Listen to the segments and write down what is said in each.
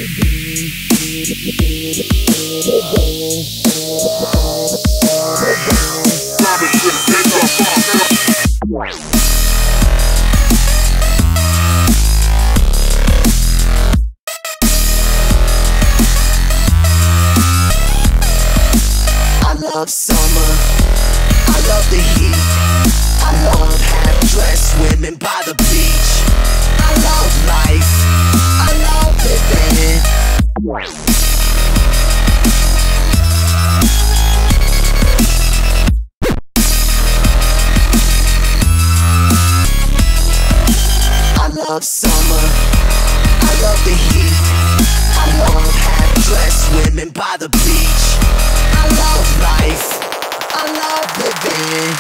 I love summer, I love the heat. I love half-dressed women by the beach. I love life, I love living. I love summer, I love the heat. I love half-dressed women by the beach. I love life, I love living.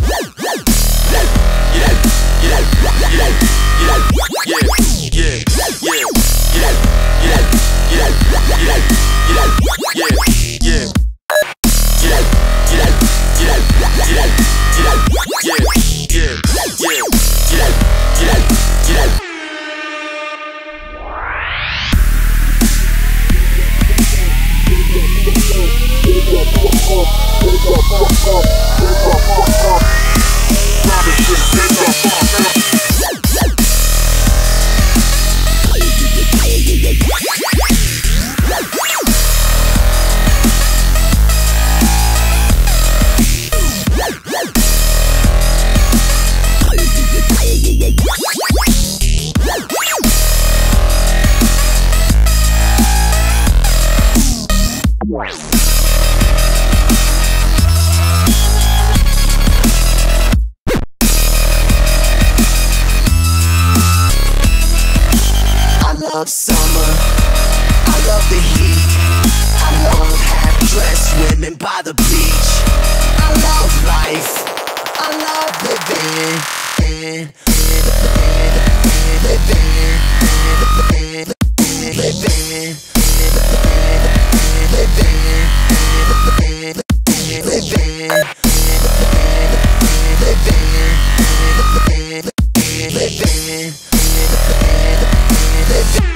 I love summer, I love the heat. I love half-dressed women by the beach. I love life, I love living. Living.